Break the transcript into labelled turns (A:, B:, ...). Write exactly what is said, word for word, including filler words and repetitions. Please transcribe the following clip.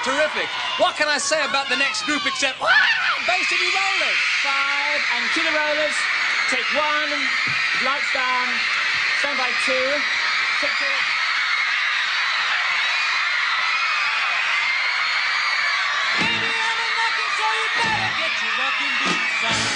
A: Terrific. What can I say about the next group except, wow, basically rollers.
B: Five, and cue the rollers. Take one, lights down, stand by two, take two.
C: Baby, I'm a lucky, so you better get your rockin' boots on.